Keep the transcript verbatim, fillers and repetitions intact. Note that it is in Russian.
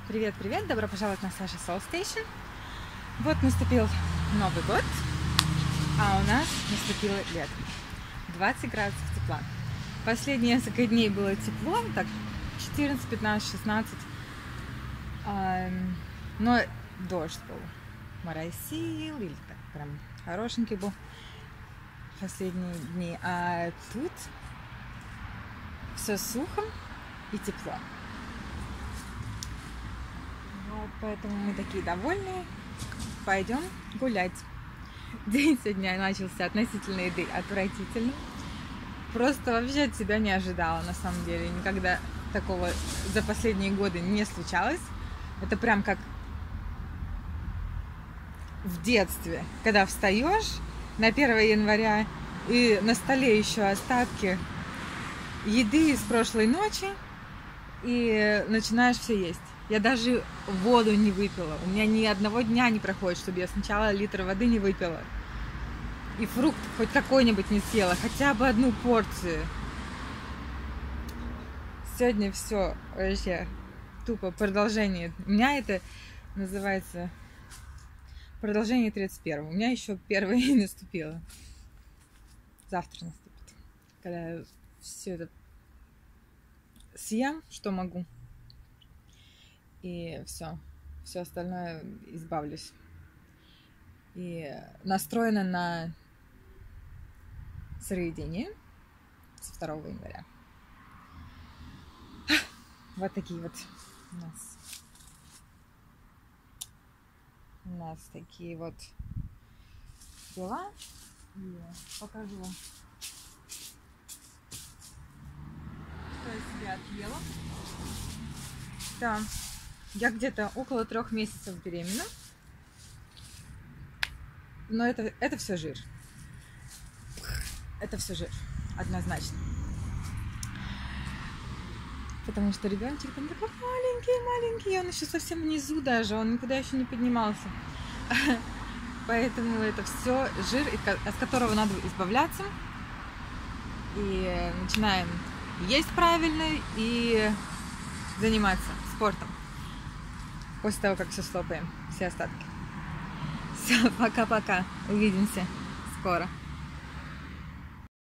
Привет, привет! Добро пожаловать на Саша Soul Station. Вот наступил Новый год, а у нас наступило лето. двадцать градусов тепла. Последние несколько дней было тепло, так четырнадцать, пятнадцать, шестнадцать. Но дождь был, моросил, или так прям хорошенький был последние дни. А тут все сухо и тепло. Вот поэтому мы такие довольные. Пойдем гулять. День сегодня начался относительно еды отвратительно. Просто вообще от себя не ожидала, на самом деле. Никогда такого за последние годы не случалось. Это прям как в детстве, когда встаешь на первое января и на столе еще остатки еды из прошлой ночи и начинаешь все есть. Я даже воду не выпила. У меня ни одного дня не проходит, чтобы я сначала литр воды не выпила. И фрукт хоть какой-нибудь не съела, хотя бы одну порцию. Сегодня все вообще тупо продолжение. У меня это называется продолжение тридцать первого. У меня еще первое не наступило. Завтра наступит. Когда я все это съем, что могу. И все, все остальное избавлюсь. И настроена на сыроедение со второго января. Вот такие вот у нас. У нас такие вот дела. И покажу вам, что я себе отъела. Да. Я где-то около трех месяцев беременна, но это, это все жир. Это все жир, однозначно. Потому что ребеночек там такой маленький-маленький, он еще совсем внизу даже, он никуда еще не поднимался. Поэтому это все жир, от которого надо избавляться. И начинаем есть правильно и заниматься спортом. После того, как все слопаем, все остатки. Все, пока-пока. Увидимся скоро.